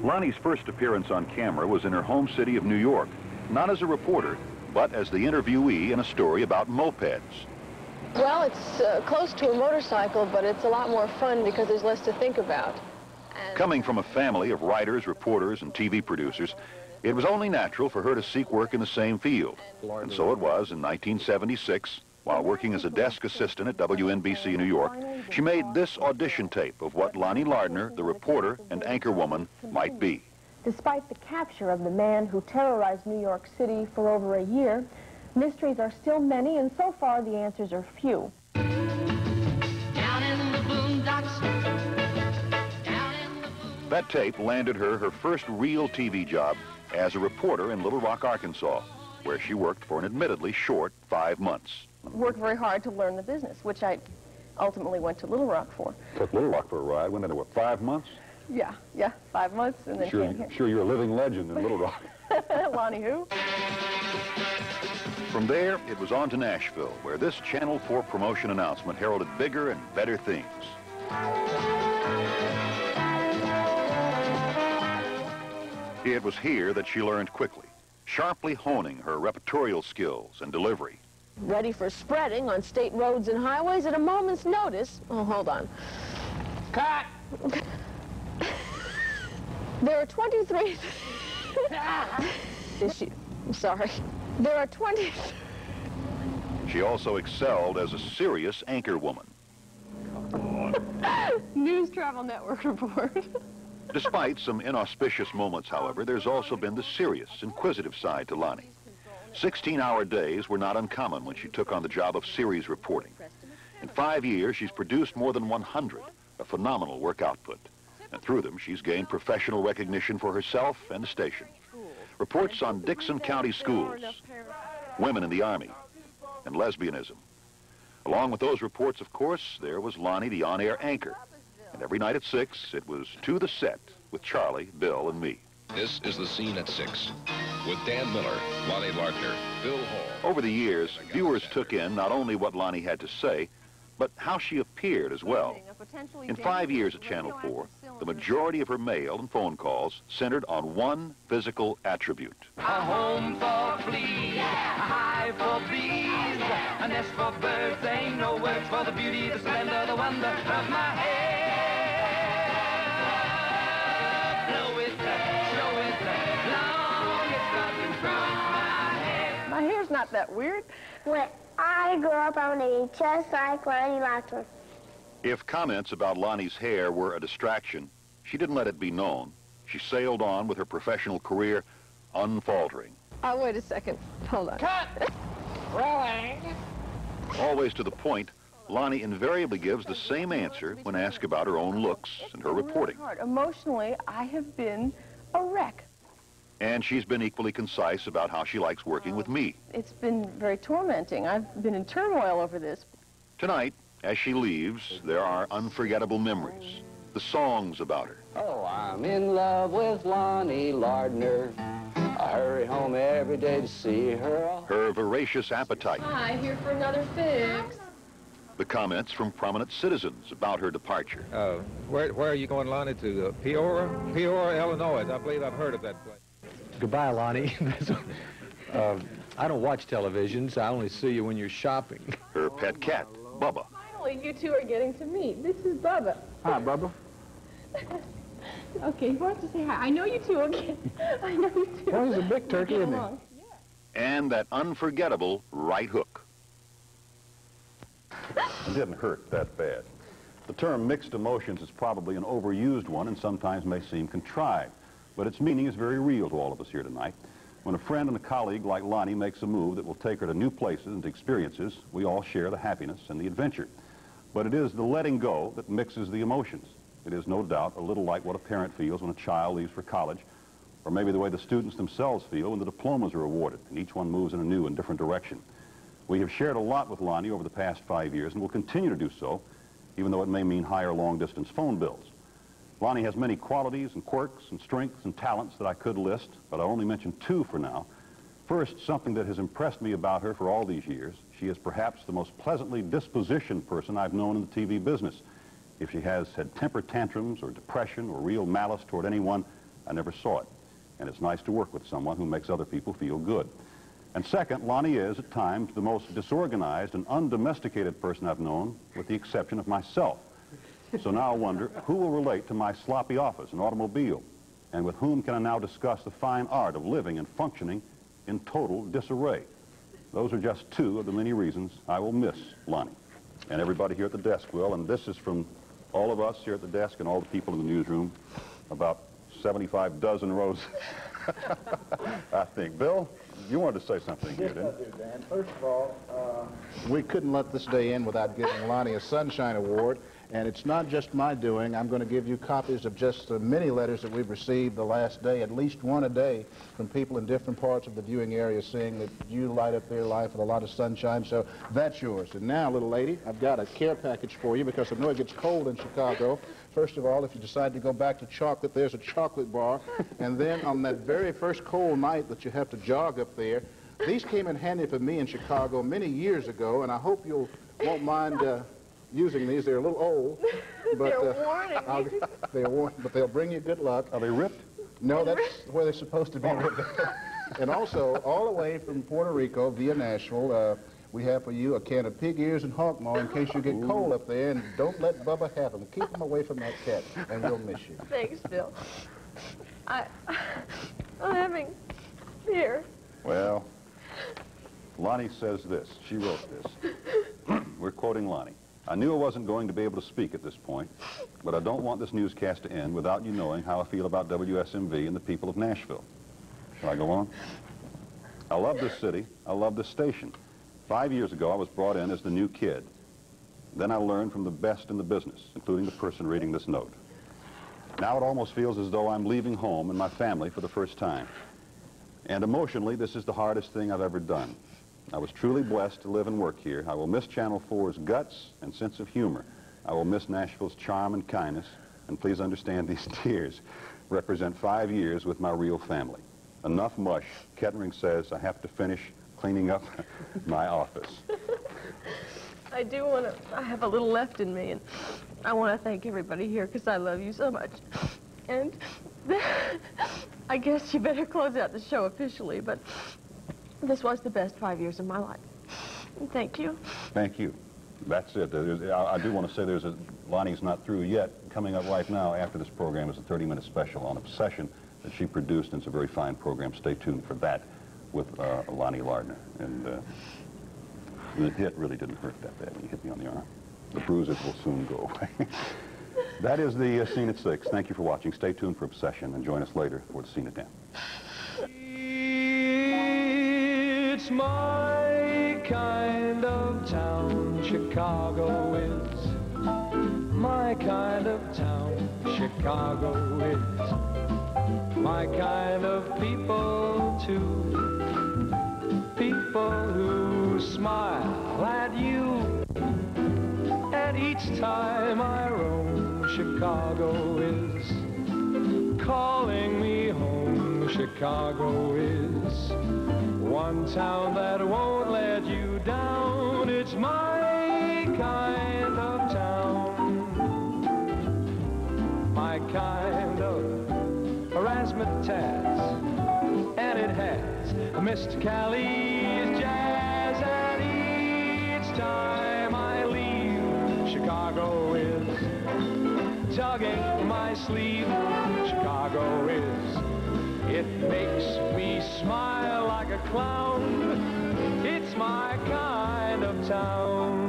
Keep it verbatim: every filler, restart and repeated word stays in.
Lonnie's first appearance on camera was in her home city of New York, not as a reporter, but as the interviewee in a story about mopeds. Well, it's uh, close to a motorcycle, but it's a lot more fun because there's less to think about. And Coming from a family of writers, reporters, and T V producers, it was only natural for her to seek work in the same field. And so it was in nineteen seventy-six, while working as a desk assistant at W N B C New York, she made this audition tape of what Lonnie Lardner, the reporter and anchorwoman, might be. Despite the capture of the man who terrorized New York City for over a year, mysteries are still many, and so far the answers are few. Down in the boondocks. Down in the boondocks. That tape landed her her first real T V job as a reporter in Little Rock, Arkansas, where she worked for an admittedly short five months. Worked very hard to learn the business, which I ultimately went to Little Rock for. Took Little Rock for a ride. Went into what, five months? Yeah, yeah, five months, and then Sure, came here. sure you're a living legend in Little Rock. Lonnie who? From there, it was on to Nashville, where this Channel four promotion announcement heralded bigger and better things. It was here that she learned quickly, sharply honing her repertorial skills and delivery. ready for spreading on state roads and highways at a moment's notice. Oh, hold on. Cut! There are twenty-three... Issue. Sorry. There are twenty... She also excelled as a serious anchor woman. News Travel Network report. Despite some inauspicious moments, however, there's also been the serious, inquisitive side to Lonnie. sixteen-hour days were not uncommon when she took on the job of series reporting. In five years, she's produced more than one hundred, a phenomenal work output. And through them, she's gained professional recognition for herself and the station. Reports on Dixon County schools, women in the Army, and lesbianism. Along with those reports, of course, there was Lonnie, the on-air anchor. And every night at six, it was To the Set with Charlie, Bill, and me. This is The Scene at six with Dan Miller, Lonnie Lardner, Bill Hall. Over the years, viewers took in not only what Lonnie had to say, but how she appeared as well. In five years at Channel four, the majority of her mail and phone calls centered on one physical attribute. A home for fleas, a hive for bees, a nest for birds, ain't no words for the beauty, the splendor, the wonder of my hair. Blow it, show it, long it's nothing from my hair. My hair's not that weird. When I grew up, I'm going to be just like Lonnie Lardner. If comments about Lonnie's hair were a distraction, she didn't let it be known. She sailed on with her professional career unfaltering. Oh, wait a second. Hold on. Cut! Rolling. Always to the point, Lonnie invariably gives the same answer when asked about her own looks and her reporting. Hard. Emotionally, I have been a wreck. And she's been equally concise about how she likes working with me. It's been very tormenting. I've been in turmoil over this. Tonight, as she leaves, there are unforgettable memories, the songs about her. Oh, I'm in love with Lonnie Lardner. I hurry home every day to see her. Her voracious appetite. Hi, here for another fix. The comments from prominent citizens about her departure. Uh, where, where are you going, Lonnie, to uh, Peoria? Peoria, Illinois. I believe I've heard of that place. Goodbye, Lonnie. uh, I don't watch televisions. I only see you when you're shopping. Her pet cat, Bubba. Finally, you two are getting to meet. This is Bubba. Hi, Bubba. Okay, why don't you say hi? I know you two, okay? I know you two. Well, he's a big turkey, isn't he? And that unforgettable right hook. It didn't hurt that bad. The term mixed emotions is probably an overused one and sometimes may seem contrived, but its meaning is very real to all of us here tonight. When a friend and a colleague like Lonnie makes a move that will take her to new places and experiences, we all share the happiness and the adventure. But it is the letting go that mixes the emotions. It is no doubt a little like what a parent feels when a child leaves for college, or maybe the way the students themselves feel when the diplomas are awarded and each one moves in a new and different direction. We have shared a lot with Lonnie over the past five years and will continue to do so, even though it may mean higher long-distance phone bills. Lonnie has many qualities and quirks and strengths and talents that I could list, but I'll only mention two for now. First, something that has impressed me about her for all these years. She is perhaps the most pleasantly dispositioned person I've known in the T V business. If she has had temper tantrums or depression or real malice toward anyone, I never saw it. And it's nice to work with someone who makes other people feel good. And second, Lonnie is, at times, the most disorganized and undomesticated person I've known, with the exception of myself. So now I wonder, who will relate to my sloppy office and automobile? And with whom can I now discuss the fine art of living and functioning in total disarray? Those are just two of the many reasons I will miss Lonnie. And everybody here at the desk will. And this is from all of us here at the desk and all the people in the newsroom, about seventy-five dozen rows, I think. Bill, you wanted to say something here, didn't you? Yes, I do, Dan. First of all, uh, we couldn't let this day end without giving Lonnie a Sunshine Award. And it's not just my doing. I'm going to give you copies of just the many letters that we've received the last day, at least one a day, from people in different parts of the viewing area saying that you light up their life with a lot of sunshine. So that's yours. And now, little lady, I've got a care package for you because I know it gets cold in Chicago. First of all, if you decide to go back to chocolate, there's a chocolate bar. And then on that very first cold night that you have to jog up there, these came in handy for me in Chicago many years ago, and I hope you'll won't mind uh, using these. They're a little old, but they're uh, worn. I'll, they're worn, but they'll bring you good luck. Are they ripped? No, that's where they're supposed to be ripped. And also, all the way from Puerto Rico via Nashville, uh, we have for you a can of pig ears and hawk maw in case you get cold up there, and don't let Bubba have them. Keep them away from that cat, and we'll miss you. Thanks, Bill. I, I'm having here. Well, Lonnie says this. She wrote this. We're quoting Lonnie. I knew I wasn't going to be able to speak at this point, but I don't want this newscast to end without you knowing how I feel about W S M V and the people of Nashville. Shall I go on? I love this city. I love this station. Five years ago, I was brought in as the new kid. Then I learned from the best in the business, including the person reading this note. Now it almost feels as though I'm leaving home and my family for the first time. And emotionally, this is the hardest thing I've ever done. I was truly blessed to live and work here. I will miss Channel four's guts and sense of humor. I will miss Nashville's charm and kindness. And please understand these tears represent five years with my real family. Enough mush. Kettering says I have to finish cleaning up my office. I do want to, I have a little left in me, and I want to thank everybody here because I love you so much. And I guess you better close out the show officially, but this was the best five years of my life. And thank you. Thank you. That's it. There's, I, I do want to say there's a, Lonnie's not through yet. Coming up right now after this program is a thirty minute special on Obsession that she produced, and it's a very fine program. Stay tuned for that with uh, Lonnie Lardner. And uh, the hit really didn't hurt that bad when you hit me on the arm. The bruises will soon go away. That is the uh, Scene at six. Thank you for watching. Stay tuned for Obsession and join us later for the Scene at ten. It's my kind of town, Chicago is. My kind of town, Chicago is. My kind of people, too. People who smile at you. And each time I roam, Chicago is. Calling me home, Chicago is. One town that won't let you down. It's my kind of town. My kind of razzmatazz. And it has Mister Callie's jazz. And each time I leave, Chicago is tugging my sleeve. Chicago is. It makes me smile like a clown. It's my kind of town.